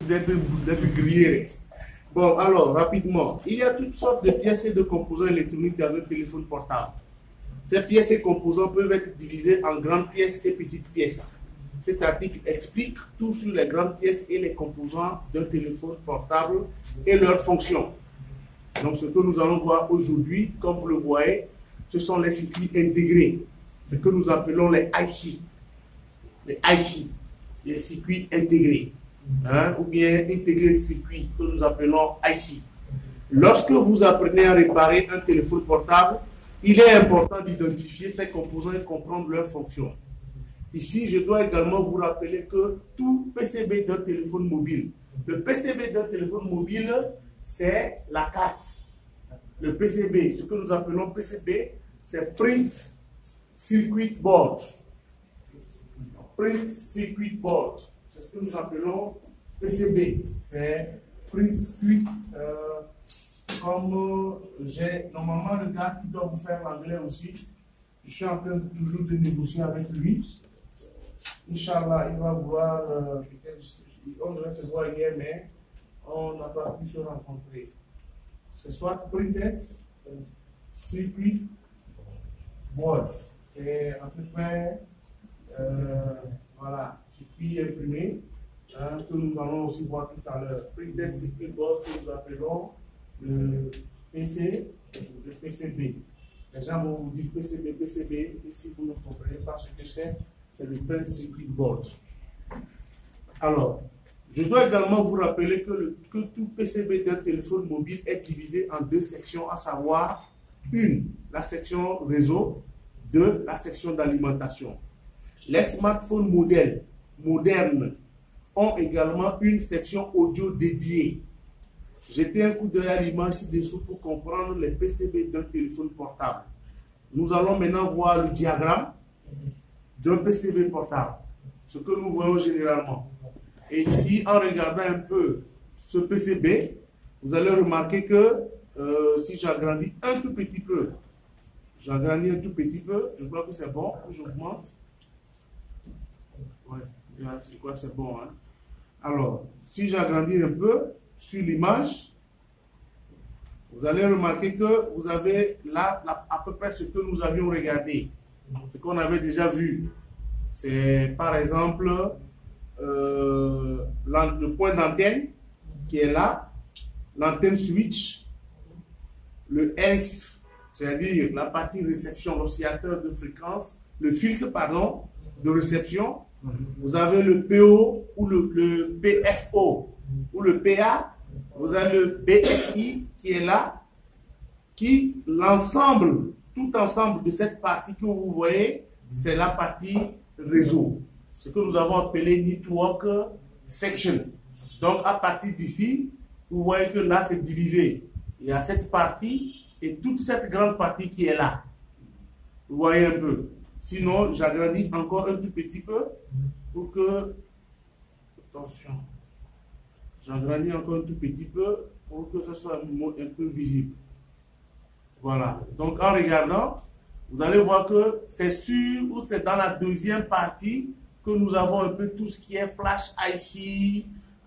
d'être grillé. Bon, alors, rapidement, il y a toutes sortes de pièces et de composants électroniques dans un téléphone portable. Ces pièces et composants peuvent être divisés en grandes pièces et petites pièces. Cet article explique tout sur les grandes pièces et les composants d'un téléphone portable et leurs fonctions. Donc, ce que nous allons voir aujourd'hui, comme vous le voyez, ce sont les circuits intégrés, ce que nous appelons les IC. Les IC, les circuits intégrés, ou bien intégrés de circuits, que nous appelons IC. Lorsque vous apprenez à réparer un téléphone portable, il est important d'identifier ces composants et comprendre leurs fonctions. Ici, je dois également vous rappeler que tout PCB d'un téléphone mobile, le PCB d'un téléphone mobile, c'est la carte. Le PCB, ce que nous appelons PCB, c'est Print Circuit Board. Print Circuit Board, c'est ce que nous appelons PCB. C'est Print Circuit, comme j'ai normalement le gars qui doit vous faire l'anglais aussi. Je suis en train toujours de négocier avec lui. Inch'Allah, il va vouloir, on devait se voir hier, mais on n'a pas pu se rencontrer. C'est soit Printed Circuit Board. C'est à peu près, voilà, circuit imprimé, que nous allons aussi voir tout à l'heure. Printed Circuit Board, que nous appelons le PCB. Les gens vont vous dire PCB, PCB, et si vous ne comprenez pas ce que c'est le Print Circuit Board. Alors, je dois également vous rappeler que tout PCB d'un téléphone mobile est divisé en deux sections, à savoir une, la section réseau, deux, la section d'alimentation. Les smartphones modernes ont également une section audio dédiée. Jetez un coup d'œil à l'image ci-dessous pour comprendre les PCB d'un téléphone portable. Nous allons maintenant voir le diagramme d'un PCB portable, ce que nous voyons généralement. Et ici, en regardant un peu ce PCB, vous allez remarquer que si j'agrandis un tout petit peu, je crois que c'est bon, j'augmente. Ouais, je crois que c'est bon. Hein? Alors, si j'agrandis un peu sur l'image, vous allez remarquer que vous avez là à peu près ce que nous avions regardé, ce qu'on avait déjà vu. C'est par exemple le point d'antenne qui est là, l'antenne switch, le RX, c'est-à-dire la partie réception, l'oscillateur de fréquence, le filtre, pardon, de réception. Vous avez le PO ou le PFO ou le PA. Vous avez le BFI qui est là, qui l'ensemble, tout ensemble de cette partie que vous voyez, c'est la partie réseau, ce que nous avons appelé Network Section. Donc à partir d'ici, vous voyez que là c'est divisé. Il y a cette partie et toute cette grande partie qui est là. Vous voyez un peu. Sinon, j'agrandis encore un tout petit peu pour que, attention, j'agrandis encore un tout petit peu pour que ce soit un peu visible. Voilà. Donc en regardant, vous allez voir que c'est sûr ou c'est dans la deuxième partie que nous avons un peu tout ce qui est flash IC,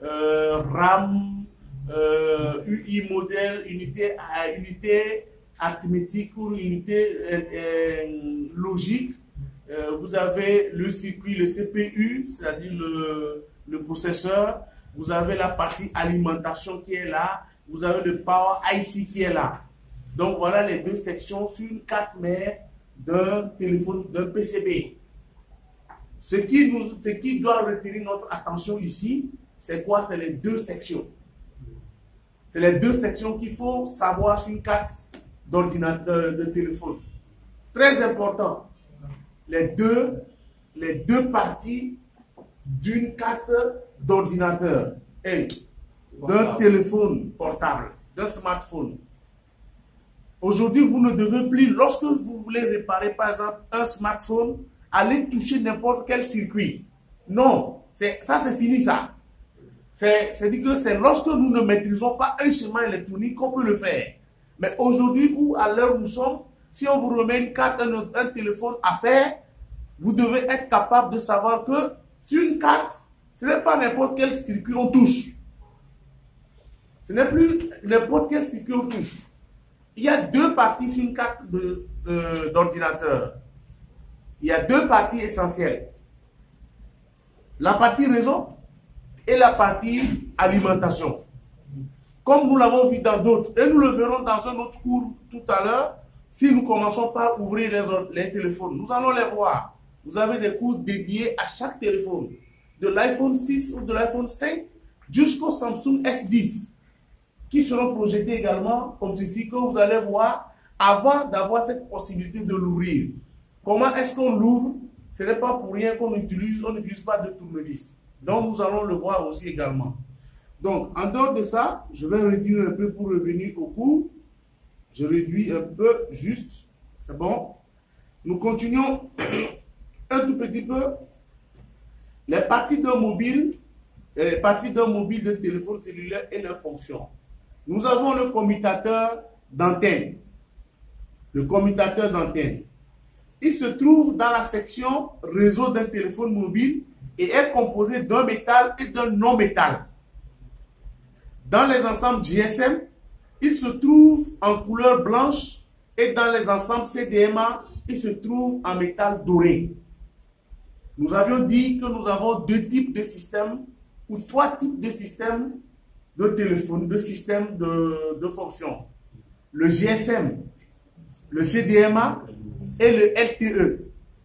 RAM, UI modèle, unité arithmétique ou unité logique. Vous avez le circuit, le CPU, c'est-à-dire le processeur. Vous avez la partie alimentation qui est là. Vous avez le Power IC qui est là. Donc voilà les deux sections sur une carte mère d'un téléphone, d'un PCB. Ce qui doit retenir notre attention ici, c'est quoi? C'est les deux sections. C'est les deux sections qu'il faut savoir sur une carte d'ordinateur, de téléphone. Très important. Les deux parties d'une carte d'ordinateur et d'un téléphone portable, d'un smartphone. Aujourd'hui, vous ne devez plus, lorsque vous voulez réparer par exemple un smartphone, aller toucher n'importe quel circuit. Non, ça c'est fini ça. C'est-à-dire que c'est lorsque nous ne maîtrisons pas un schéma électronique qu'on peut le faire. Mais aujourd'hui, ou à l'heure où nous sommes, si on vous remet une carte, un téléphone à faire, vous devez être capable de savoir que sur une carte, ce n'est pas n'importe quel circuit on touche. Ce n'est plus n'importe quel circuit aux touches. Il y a deux parties sur une carte d'ordinateur. Il y a deux parties essentielles. La partie réseau et la partie alimentation. Comme nous l'avons vu dans d'autres, et nous le verrons dans un autre cours tout à l'heure, si nous commençons par ouvrir les téléphones. Nous allons les voir. Vous avez des cours dédiés à chaque téléphone. De l'iPhone 6 ou de l'iPhone 5 jusqu'au Samsung S10. Qui seront projetés également comme ceci, que vous allez voir avant d'avoir cette possibilité de l'ouvrir. Comment est-ce qu'on l'ouvre? Ce n'est pas pour rien qu'on n'utilise pas de tournevis. Donc nous allons le voir aussi également. Donc en dehors de ça, je vais réduire un peu pour revenir au cours. Je réduis un peu juste. C'est bon. Nous continuons un tout petit peu. Les parties d'un mobile, les parties d'un mobile de téléphone cellulaire et leurs fonctions. Nous avons le commutateur d'antenne. Le commutateur d'antenne. Il se trouve dans la section réseau d'un téléphone mobile et est composé d'un métal et d'un non-métal. Dans les ensembles GSM, il se trouve en couleur blanche et dans les ensembles CDMA, il se trouve en métal doré. Nous avions dit que nous avons deux types de systèmes ou trois types de systèmes de téléphone, de systèmes de fonction. Le GSM, le CDMA et le LTE.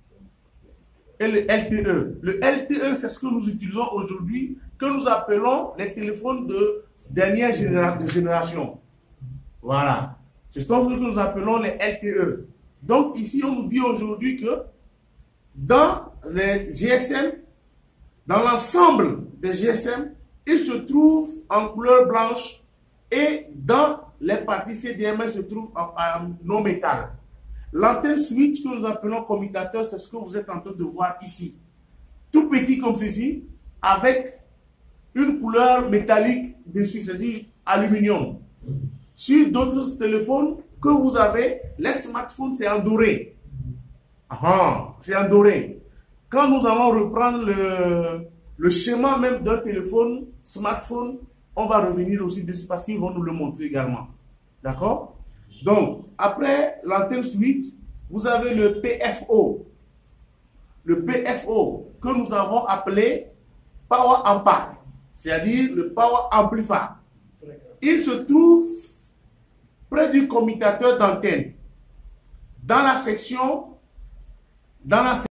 Le LTE, c'est ce que nous utilisons aujourd'hui, que nous appelons les téléphones de dernière génération. Voilà. C'est ce que nous appelons les LTE. Donc ici, on nous dit aujourd'hui que dans les GSM, dans l'ensemble des GSM, il se trouve en couleur blanche et dans les parties CDMA, il se trouve en non-métal. L'antenne switch que nous appelons commutateur, c'est ce que vous êtes en train de voir ici. Tout petit comme ceci, avec une couleur métallique dessus, c'est-à-dire aluminium. Sur d'autres téléphones que vous avez, les smartphones, c'est en doré. C'est en doré. Quand nous allons reprendre le schéma même d'un téléphone, smartphone, on va revenir aussi dessus parce qu'ils vont nous le montrer également. D'accord? Donc, après l'antenne switch, vous avez le PFO. Le PFO que nous avons appelé Power Ampa, c'est-à-dire le Power Amplifier. Il se trouve près du commutateur d'antenne, dans la section